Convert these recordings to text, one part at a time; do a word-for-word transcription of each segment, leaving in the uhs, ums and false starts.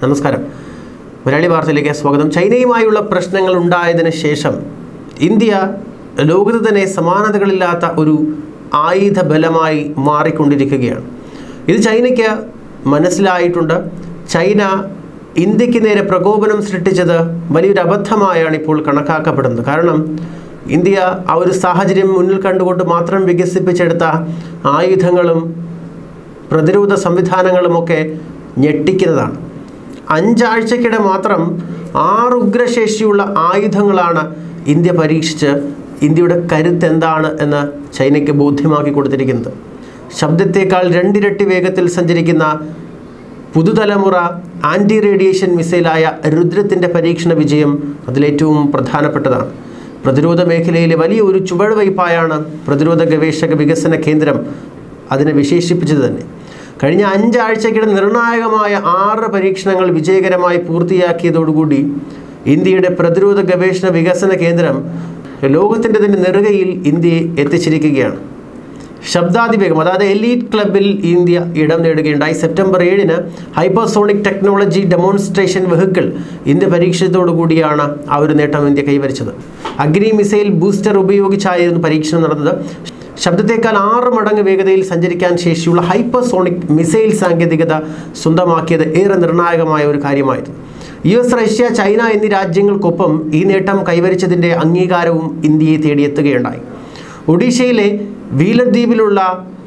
നമസ്കാരം. മലയാളി വാർത്തയിലേക്ക് സ്വാഗതം. ചൈനയുമായുള്ള പ്രശ്നങ്ങൾ ഉണ്ടായതിനു ശേഷം ഇന്ത്യ ലോകത്ത് തന്നെ സമാനതകളില്ലാത്ത ഒരു ആയുധ ബലമായി മാറിക്കൊണ്ടിരിക്കുകയാണ്. ഇത് ചൈനയ്ക്ക് മനസ്സിലായിട്ടുണ്ട്. ചൈന ഇന്ത്യക്ക് നേരെ പ്രകോപനം സൃഷ്ടിച്ചത് വലിയൊരു അബദ്ധമായാണ് ഇപ്പോൾ കണക്കാക്കപ്പെടുന്നത്. കാരണം ഇന്ത്യ ആ ഒരു സാഹചര്യം മുന്നിൽ കണ്ടുകൊണ്ട് മാത്രം വികസിപ്പിച്ചെടുത്ത ആയുധങ്ങളും പ്രതിരോധ സംവിധാനങ്ങളുമൊക്കെ ഞെട്ടിക്കുന്നതാണ്. അഞ്ചാഴ്ചക്കിടെ മാത്രം ആറ് ഉഗ്രശേഷിയുള്ള ആയുധങ്ങളാണ് ഇന്ത്യ പരീക്ഷിച്ച് ഇന്ത്യയുടെ കരുത്ത് എന്താണ് എന്ന് ചൈനയ്ക്ക് ബോധ്യമാക്കി കൊടുത്തിരിക്കുന്നത്. ശബ്ദത്തേക്കാൾ രണ്ടിരട്ടി വേഗത്തിൽ സഞ്ചരിക്കുന്ന പുതുതലമുറ ആൻറ്റി റേഡിയേഷൻ മിസൈലായ രുദ്രത്തിൻ്റെ പരീക്ഷണ വിജയം അതിലേറ്റവും പ്രധാനപ്പെട്ടതാണ്. പ്രതിരോധ മേഖലയിലെ വലിയ ഒരു ചുവടുവയ്പായാണ് പ്രതിരോധ ഗവേഷക വികസന കേന്ദ്രം അതിനെ വിശേഷിപ്പിച്ചത് തന്നെ. കഴിഞ്ഞ അഞ്ചാഴ്ചക്കിടെ നിർണായകമായ ആറ് പരീക്ഷണങ്ങൾ വിജയകരമായി പൂർത്തിയാക്കിയതോടുകൂടി ഇന്ത്യയുടെ പ്രതിരോധ ഗവേഷണ വികസന കേന്ദ്രം ലോകത്തിൻ്റെ തന്നെ നെറുകയിൽ ഇന്ത്യയെ എത്തിച്ചിരിക്കുകയാണ്. ശബ്ദാതിവേഗം, അതായത് എലീറ്റ് ക്ലബിൽ ഇന്ത്യ ഇടം നേടുകയുണ്ടായി. സെപ്റ്റംബർ ഏഴിന് hypersonic technology demonstration vehicle India പരീക്ഷണത്തോടു കൂടിയാണ് ആ ഒരു നേട്ടം ഇന്ത്യ കൈവരിച്ചത്. അഗ്നി മിസൈൽ ബൂസ്റ്റർ ഉപയോഗിച്ചായിരുന്നു പരീക്ഷണം നടന്നത്. ശബ്ദത്തേക്കാൾ ആറ് മടങ്ങ് വേഗതയിൽ സഞ്ചരിക്കാൻ ശേഷിയുള്ള ഹൈപ്പർസോണിക് മിസൈൽ സാങ്കേതികത സ്വന്തമാക്കിയത് ഏറെ നിർണായകമായ ഒരു കാര്യമായിരുന്നു. യു എസ്, റഷ്യ, ചൈന എന്നീ രാജ്യങ്ങൾക്കൊപ്പം ഈ നേട്ടം കൈവരിച്ചതിൻ്റെ അംഗീകാരവും ഇന്ത്യയെ തേടിയെത്തുകയുണ്ടായി. ഒഡീഷയിലെ വീലർ ദ്വീപിലുള്ള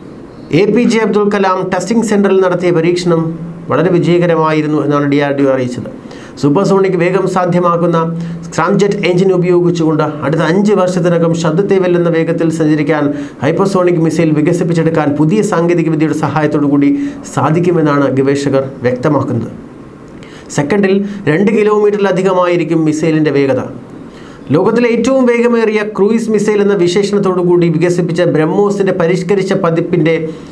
A P J Abdul Kalam testing സെൻറ്ററിൽ നടത്തിയ പരീക്ഷണം വളരെ വിജയകരമായിരുന്നു എന്നാണ് ഡി ആർ ഡി ഒ അറിയിച്ചത്. സൂപ്പർസോണിക് വേഗം സാധ്യമാക്കുന്ന സ്ക്രാംജെറ്റ് എഞ്ചിൻ ഉപയോഗിച്ചുകൊണ്ട് അടുത്ത അഞ്ച് വർഷത്തിനകം ശബ്ദത്തെ വെല്ലുന്ന വേഗത്തിൽ സഞ്ചരിക്കാൻ ഹൈപ്പർസോണിക് മിസൈൽ വികസിപ്പിച്ചെടുക്കാൻ പുതിയ സാങ്കേതികവിദ്യയുടെ സഹായത്തോടു കൂടി സാധിക്കുമെന്നാണ് ഗവേഷകർ വ്യക്തമാക്കുന്നത്. സെക്കൻഡിൽ രണ്ട് കിലോമീറ്ററിലധികമായിരിക്കും മിസൈലിൻ്റെ വേഗത. ലോകത്തിലെ ഏറ്റവും വേഗമേറിയ ക്രൂയിസ് മിസൈൽ എന്ന വിശേഷണത്തോടു കൂടി വികസിപ്പിച്ച ബ്രഹ്മോസിൻ്റെ പരിഷ്കരിച്ച പതിപ്പിൻ്റെ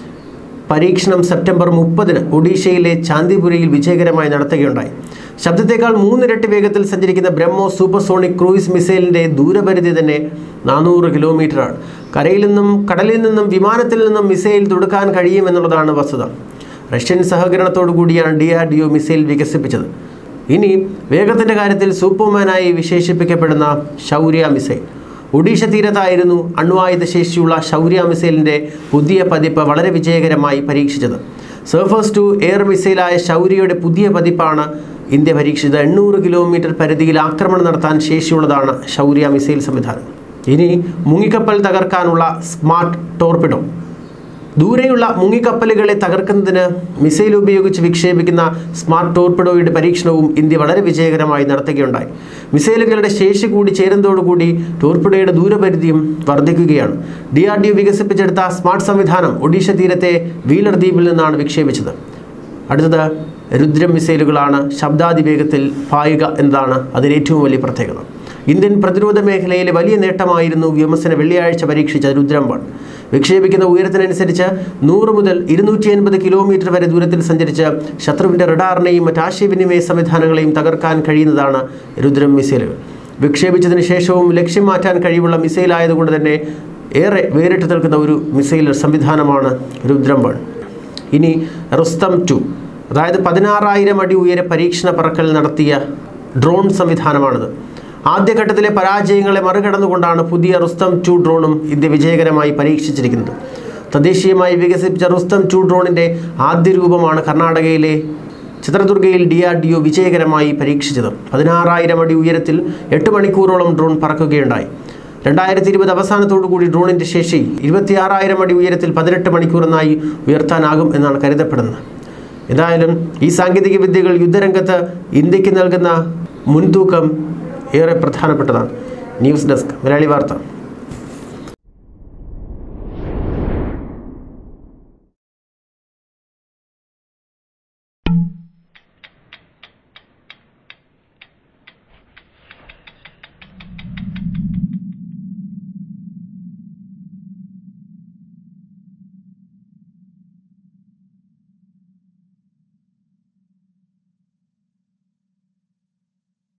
പരീക്ഷണം സെപ്റ്റംബർ മുപ്പതിന് ഒഡീഷയിലെ ചാന്ദിപുരയിൽ വിജയകരമായി നടത്തുകയുണ്ടായി. ശബ്ദത്തേക്കാൾ മൂന്നിരട്ടി വേഗത്തിൽ സഞ്ചരിക്കുന്ന ബ്രഹ്മോസ് സൂപ്പർസോണിക് ക്രൂയിസ് മിസൈലിൻ്റെ ദൂരപരിധി തന്നെ നാനൂറ് കിലോമീറ്ററാണ്. കരയിൽ നിന്നും കടലിൽ നിന്നും വിമാനത്തിൽ നിന്നും മിസൈൽ തൊടുക്കാൻ കഴിയുമെന്നുള്ളതാണ് വസ്തുത. റഷ്യൻ സഹകരണത്തോടു കൂടിയാണ് D R D O missile വികസിപ്പിച്ചത്. ഇനി വേഗത്തിൻ്റെ കാര്യത്തിൽ സൂപ്പർമാനായി വിശേഷിപ്പിക്കപ്പെടുന്ന ശൗര്യ മിസൈൽ. ഒഡീഷ തീരത്തായിരുന്നു അണ്വായുധ ശേഷിയുള്ള ശൗര്യ മിസൈലിൻ്റെ പുതിയ പതിപ്പ് വളരെ വിജയകരമായി പരീക്ഷിച്ചത്. സർഫേസ് ടു എയർ മിസൈലായ ശൗര്യയുടെ പുതിയ പതിപ്പാണ് ഇന്ത്യ പരീക്ഷിച്ചത്. എണ്ണൂറ് കിലോമീറ്റർ പരിധിയിൽ ആക്രമണം നടത്താൻ ശേഷിയുള്ളതാണ് ശൗര്യ മിസൈൽ സംവിധാനം. ഇനി മുങ്ങിക്കപ്പൽ തകർക്കാനുള്ള സ്മാർട്ട് ടോർപിഡോ. ദൂരെയുള്ള മുങ്ങിക്കപ്പലുകളെ തകർക്കുന്നതിന് മിസൈൽ ഉപയോഗിച്ച് വിക്ഷേപിക്കുന്ന സ്മാർട്ട് ടോർപിഡോയുടെ പരീക്ഷണവും ഇന്ത്യ വളരെ വിജയകരമായി നടത്തുകയുണ്ടായി. മിസൈലുകളുടെ ശേഷി കൂടി ചേരുന്നതോടുകൂടി ടോർപിഡോയുടെ ദൂരപരിധിയും വർദ്ധിക്കുകയാണ്. ഡി ആർ ഡി ഒ വികസിപ്പിച്ചെടുത്ത സ്മാർട്ട് സംവിധാനം ഒഡീഷ തീരത്തെ വീലർ ദ്വീപിൽ നിന്നാണ് വിക്ഷേപിച്ചത്. അടുത്തത് രുദ്രം മിസൈലുകളാണ്. ശബ്ദാതിവേഗത്തിൽ പായുക എന്നതാണ് അതിലേറ്റവും വലിയ പ്രത്യേകത. ഇന്ത്യൻ പ്രതിരോധ മേഖലയിലെ വലിയ നേട്ടമായിരുന്നു വ്യോമസേന വെള്ളിയാഴ്ച പരീക്ഷിച്ച രുദ്രം വൺ. വിക്ഷേപിക്കുന്ന ഉയരത്തിനനുസരിച്ച് നൂറ് മുതൽ ഇരുന്നൂറ്റി അൻപത് കിലോമീറ്റർ വരെ ദൂരത്തിൽ സഞ്ചരിച്ച് ശത്രുവിൻ്റെ റഡാറിനെയും മറ്റ് ആശയവിനിമയ സംവിധാനങ്ങളെയും തകർക്കാൻ കഴിയുന്നതാണ് രുദ്രം മിസൈലുകൾ. വിക്ഷേപിച്ചതിന് ശേഷവും ലക്ഷ്യം മാറ്റാൻ കഴിവുള്ള മിസൈലായതുകൊണ്ട് തന്നെ ഏറെ വേറിട്ട് നിൽക്കുന്ന ഒരു മിസൈൽ സംവിധാനമാണ് രുദ്രം വൺ. ഇനി റുസ്തം ടു, അതായത് പതിനാറായിരം അടി ഉയരെ പരീക്ഷണ പറക്കൽ നടത്തിയ ഡ്രോൺ സംവിധാനമാണിത്. ആദ്യഘട്ടത്തിലെ പരാജയങ്ങളെ മറികടന്നുകൊണ്ടാണ് പുതിയ റുസ്തം ടു ഡ്രോണും ഇന്ത്യ വിജയകരമായി പരീക്ഷിച്ചിരിക്കുന്നത്. തദ്ദേശീയമായി വികസിപ്പിച്ച റുസ്തം ടു ഡ്രോണിൻ്റെ ആദ്യ രൂപമാണ് കർണാടകയിലെ ചിത്രദുർഗയിൽ ഡി ആർ ഡി ഒ വിജയകരമായി പരീക്ഷിച്ചത്. പതിനാറായിരം അടി ഉയരത്തിൽ എട്ട് മണിക്കൂറോളം ഡ്രോൺ പറക്കുകയുണ്ടായി. രണ്ടായിരത്തി ഇരുപത് അവസാനത്തോടു കൂടി ഡ്രോണിൻ്റെ ശേഷി ഇരുപത്തിയാറായിരം അടി ഉയരത്തിൽ പതിനെട്ട് മണിക്കൂർ എന്നായി ഉയർത്താനാകും എന്നാണ് കരുതപ്പെടുന്നത്. എന്തായാലും ഈ സാങ്കേതിക വിദ്യകൾ യുദ്ധരംഗത്ത് ഇന്ത്യക്ക് നൽകുന്ന മുൻതൂക്കം ഏറെ പ്രധാനപ്പെട്ടതാണ്. ന്യൂസ് ഡെസ്ക്, മലയാളി വാർത്ത.